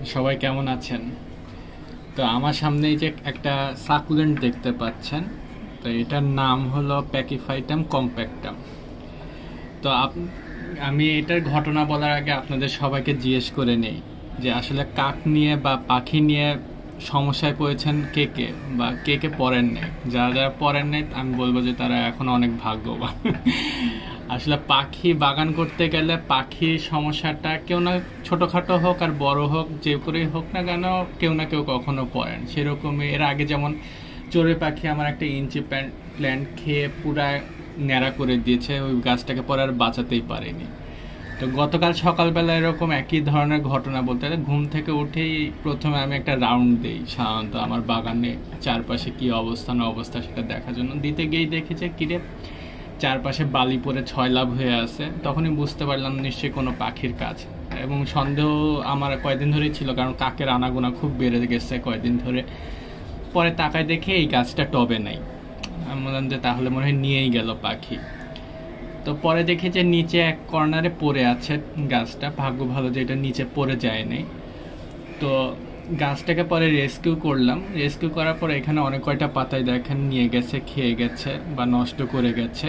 সবাই কেমন আছেন? তো আমার সামনে এই যে একটা সাকুলেন্ট দেখতে পাচ্ছেন, তো এটার নাম হলো প্যাকিফাইটাম কম্প্যাক্টাম। তো আমি এটার ঘটনা বলার আগে আপনাদের সবাইকে জিজ্ঞেস করে নেই যে আসলে কাক নিয়ে বা পাখি নিয়ে সমস্যায় পড়েছেন কে কে, বা কে কে পড়েন নেই। যারা যারা পড়েন নেই আমি বলবো যে তারা এখন অনেক ভাগ্যবান। আসলে পাখি বাগান করতে গেলে পাখির সমস্যাটা কেউ না, ছোটোখাটো হোক আর বড় হোক, যে করেই হোক না কেন, কেউ না কেউ কখনো পড়েন। সেরকমই এর আগে যেমন চড়ুই পাখি আমার একটা ইঞ্চি প্ল্যান্ট খেয়ে পুরা ন্যাড়া করে দিয়েছে, ওই গাছটাকে পরে আর বাঁচাতেই পারেনি। তো গতকাল সকালবেলা এরকম একই ধরনের ঘটনা বলতে গেলে ঘুম থেকে উঠেই প্রথমে আমি একটা রাউন্ড দিই সাধারণত আমার বাগানে চারপাশে কি অবস্থা না অবস্থা সেটা দেখার জন্য। দিতে গিয়েই দেখেছে কিরে চারপাশে বালি পরে ছয়লাভ হয়ে আছে, তখনই বুঝতে পারলাম নিশ্চয়ই কোনো পাখির কাজ। এবং সন্দেহ আমার কয়েকদিন ধরেই ছিল, কারণ কাকের আনাগোনা খুব বেড়ে গেছে কয়েকদিন ধরে। পরে তাকায় দেখে এই গাছটা টবে নাই। আমি বললাম যে তাহলে মনে হয় নিয়েই গেল পাখি। তো পরে দেখি যে নিচে এক কর্নারে পড়ে আছে গাছটা, ভাগ্য ভালো যে এটা নিচে পড়ে যায়নি। তো গাছটাকে পরে রেস্কিউ করলাম। রেস্কিউ করার পরে এখানে অনেক কয়টা পাতায় দেখেন নিয়ে গেছে, খেয়ে গেছে বা নষ্ট করে গেছে,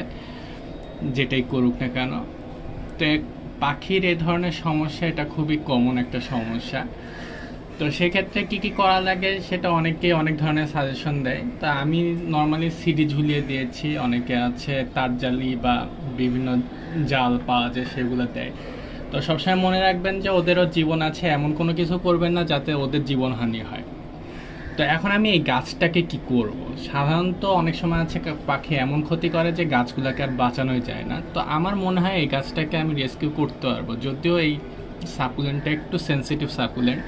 যেটাই করুক না কেন। তো পাখির এই ধরনের সমস্যা এটা খুবই কমন একটা সমস্যা। তো সেক্ষেত্রে কি কি করা লাগে সেটা অনেকেই অনেক ধরনের সাজেশন দেয়। তা আমি নর্মালি সিডি ঝুলিয়ে দিয়েছি, অনেকে আছে তার জালি বা বিভিন্ন জাল পাওয়া যায় সেগুলো দেয়। তো সবসময় মনে রাখবেন যে ওদেরও জীবন আছে, এমন কোনো কিছু করবেন না যাতে ওদের জীবনহানি হয়। তো এখন আমি এই গাছটাকে কি করব? সাধারণত অনেক সময় আছে পাখি এমন ক্ষতি করে যে গাছগুলোকে আর বাঁচানোই যায় না। তো আমার মনে হয় এই গাছটাকে আমি রেস্কিউ করতে পারবো, যদিও এই সাকুলেন্টটা একটু সেন্সিটিভ সাকুলেন্ট।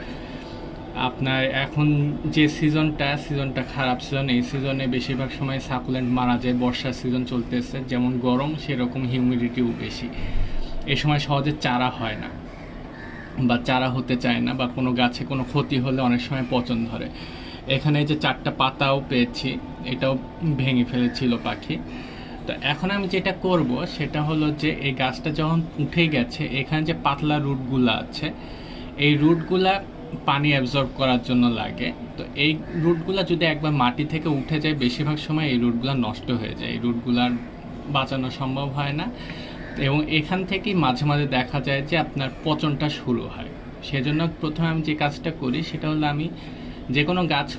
আপনার এখন যে সিজনটা খারাপ সিজন, এই সিজনে বেশিরভাগ সময় সাকুলেন্ট মারা যায়। বর্ষার সিজন চলতেছে, যেমন গরম সেরকম হিউমিডিটিও বেশি। এই সময় সহজে চারা হয় না বা চারা হতে চায় না, বা কোনো গাছে কোনো ক্ষতি হলে অনেক সময় পচন ধরে। এখানে যে 4টা পাতাও পেয়েছি, এটাও ভেঙে ফেলেছিল পাখি। তো এখন আমি যেটা করব সেটা হলো যে এই গাছটা যখন উঠে গেছে, এখানে যে পাতলা রুটগুলো আছে, এই রুটগুলা পানি অ্যাবজর্ব করার জন্য লাগে। তো এই রুটগুলা যদি একবার মাটি থেকে উঠে যায়, বেশিরভাগ সময় এই রুটগুলা নষ্ট হয়ে যায়, এই রুটগুলার বাঁচানো সম্ভব হয় না। এবং এখান থেকেই মাঝে মাঝে দেখা যায় যে আপনার পচনটা শুরু হয়। সেজন্য প্রথমে আমি যে কাজটা করি সেটা হলো, আমি যে কোনো গাছ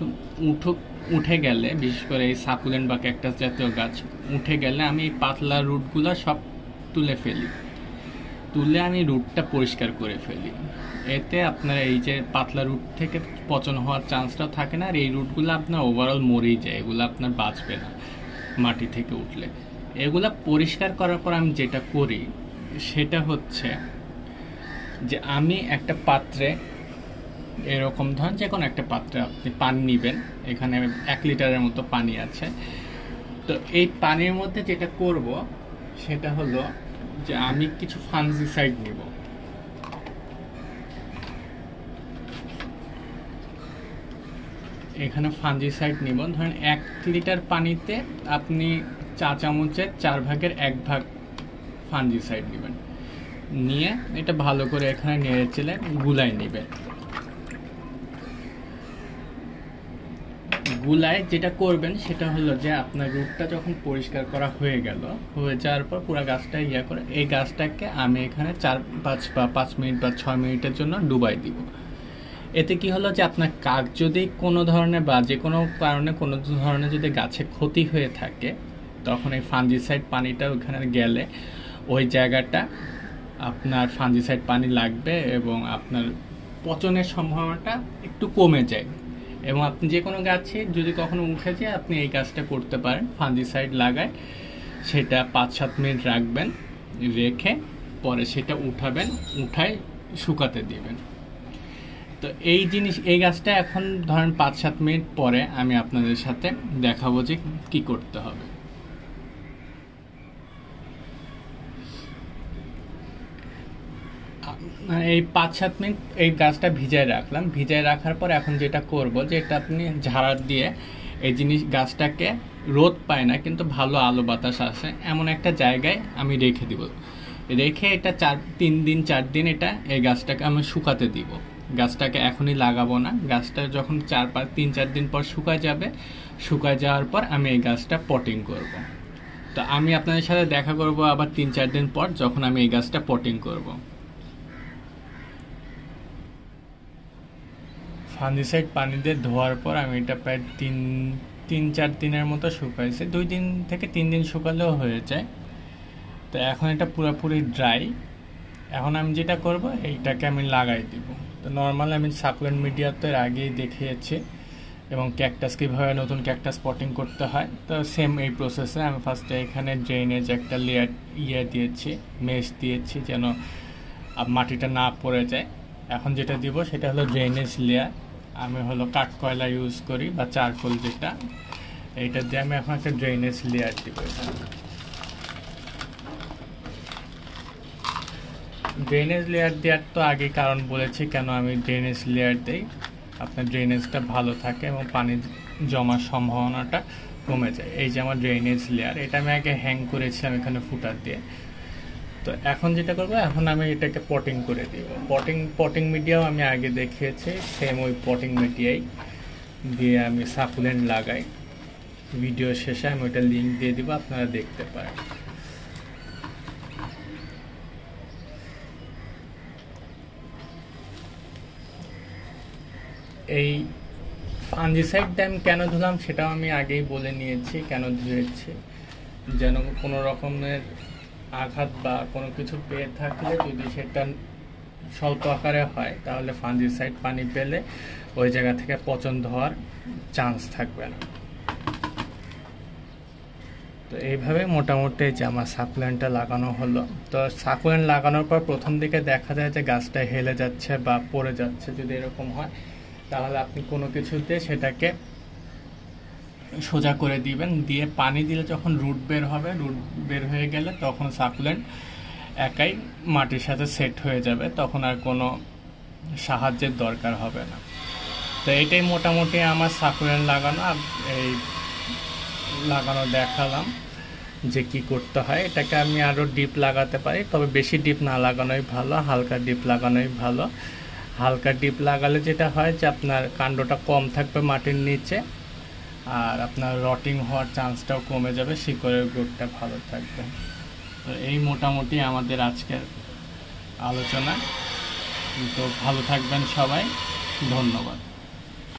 উঠে গেলে, বিশেষ করে এই সাকুলেন্ট বা ক্যাকটাস জাতীয় গাছ উঠে গেলে, আমি এই পাতলা রুটগুলো সব তুলে ফেলি। তুলে আমি রুটটা পরিষ্কার করে ফেলি। এতে আপনার এই যে পাতলা রুট থেকে পচন হওয়ার চান্সটাও থাকে না, আর এই রুটগুলো আপনার ওভারঅল মরেই যায়, এগুলো আপনার বাঁচবে না মাটি থেকে উঠলে। এগুলা পরিষ্কার করার পর আমি যেটা করি সেটা হচ্ছে যে আমি একটা পাত্রে, এরকম ধরেন যে কোনো একটা পাত্রে আপনি পানি নেবেন। এখানে 1 লিটারের মতো পানি আছে। তো এই পানির মধ্যে যেটা করব সেটা হলো যে আমি কিছু ফানজিসাইড নিব। এখানে ফানজিসাইড নিব, ধরেন 1 লিটার পানিতে আপনি চা চামচের 4/1 ফানজিসাইড নেবেন। নিয়ে এটা ভালো করে এখানে নেড়ে চেলে গুলাই নেবেন। গুলায় যেটা করবেন সেটা হলো যে আপনার রুটটা যখন পরিষ্কার করা হয়ে যাওয়ার পর পুরো গাছটা করে, এই গাছটাকে আমি এখানে 5 মিনিট বা 6 মিনিটের জন্য ডুবাই দিব। এতে কি হলো যে আপনার কাক যদি কোনো ধরনের বা যে কোনো কারণে কোনো ধরনের যদি গাছে ক্ষতি হয়ে থাকে, তখন এই ফানজিসাইড পানিটা ওখানে গেলে ওই জায়গাটা আপনার ফানজিসাইড পানি লাগবে এবং আপনার পচনের সম্ভাবনাটা একটু কমে যায়। এবং আপনি যে কোনো গাছে যদি কখনো উঠে যায়, আপনি এই কাজটা করতে পারেন। ফানজিসাইড লাগায় সেটা 5-7 মিনিট রাখবেন, রেখে পরে সেটা উঠাবেন, উঠায় শুকাতে দিবেন। তো এই গাছটা এখন ধরেন 5-7 মিনিট পরে আমি আপনাদের সাথে দেখাবো যে কি করতে হবে। এই 5-7 মিনিট এই গাছটা ভিজায় রাখার পর এখন যেটা করব যে এটা আপনি ঝাড়া দিয়ে এই গাছটাকে রোদ পায় না কিন্তু ভালো আলো বাতাস আসে এমন একটা জায়গায় আমি রেখে দিব। রেখে এটা 3 দিন 4 দিন এটা এই গাছটাকে আমি শুকাতে দিব। গাছটাকে এখনই লাগাবো না, গাছটা যখন 3-4 দিন পর শুকায় যাবে, শুকায় যাওয়ার পর আমি এই গাছটা পটিং করব। তো আমি আপনাদের সাথে দেখা করব আবার 3-4 দিন পর, যখন আমি এই গাছটা পটিং করব। ফাঙ্গিসাইড পানি দিয়ে ধোয়ার পর আমি এটা প্রায় 3-4 দিনের মতো শুকাইছে, 2 দিন থেকে 3 দিন শুকালেও হয়ে যায়। তো এখন এটা পুরোপুরি ড্রাই। এখন আমি যেটা করব, এইটাকে আমি লাগাই দিব। তো নর্মাল আমি সাকুলেন্ট মিডিয়া তো এর আগেই দেখিয়েছি, এবং ক্যাকটাস কীভাবে নতুন ক্যাকটাস পটিং করতে হয়, তো সেম এই প্রসেসে আমি ফার্স্টে এখানে ড্রেনেজ একটা লেয়ার দিয়েছি, মেশ দিয়েছি, যেন মাটিটা না পড়ে যায়। এখন যেটা দিব সেটা হলো ড্রেনেজ লেয়ার। আমি হলো কাঠকয়লা ইউজ করি বা চারকোল, যেটা এইটা দিয়ে আমি এখন একটা ড্রেনেজ লেয়ার দিব। ড্রেনেজ লেয়ার দেওয়ার তো আগে কারণ বলেছি কেন আমি ড্রেনেজ লেয়ার দিই। আপনার ড্রেনেজটা ভালো থাকে এবং পানি জমার সম্ভাবনাটা কমে যায়। এই যে আমার ড্রেনেজ লেয়ার, এটা আমি আগে হ্যাং করেছিলাম এখানে ফুটার দিয়ে। তো এখন যেটা করবো, এখন আমি এটাকে পটিং করে দিব। পটিং মিডিয়াও আমি আগে দেখিয়েছি, সেম ওই পটিং মিডিয়াই দিয়ে আমি সাকুলেন্ট লাগাই। ভিডিও শেষে আমি ওইটা লিঙ্ক দিয়ে দিব, আপনারা দেখতে পারেন। এই ফাঙ্গিসাইডটা আমি কেন ধুলাম সেটাও আমি আগেই বলে নিয়েছি, কেন ধুয়েছি, যেন কোনো রকমের আঘাত বা কোনো কিছু পেয়ে থাকলে যদি সেটা স্বল্প আকারে হয়, তাহলে ফাঙ্গিসাইড পানি পেলে ওই জায়গা থেকে পচন হওয়ার চান্স থাকবে না। তো এইভাবে মোটামুটি যে আমার সাকুলেন্টটা লাগানো হলো। তো সাকুলেন্ট লাগানোর পর প্রথম দিকে দেখা যায় যে গাছটা হেলে যাচ্ছে বা পড়ে যাচ্ছে, যদি এরকম হয় তাহলে আপনি কোনো কিছুতে সেটাকে সোজা করে দিবেন। দিয়ে পানি দিলে যখন রুট বের হবে, রুট বের হয়ে গেলে তখন সাকুলেন্ট একাই মাটির সাথে সেট হয়ে যাবে, তখন আর কোনো সাহায্যের দরকার হবে না। তো এটাই মোটামুটি আমার সাকুলেন্ট লাগানো দেখালাম যে কি করতে হয়। এটাকে আমি আরও ডিপ লাগাতে পারি, তবে বেশি ডিপ না লাগানোই ভালো, হালকা ডিপ লাগানোই ভালো। হালকা ডিপ লাগালে যেটা হয় যে আপনার কাণ্ডটা কম থাকবে মাটির নিচে, আর আপনার রটিং হওয়ার চান্সটাও কমে যাবে, শিকড়ের গ্রোথটা ভালো থাকবে। তো এই মোটামুটি আমাদের আজকের আলোচনা। তো ভালো থাকবেন সবাই, ধন্যবাদ।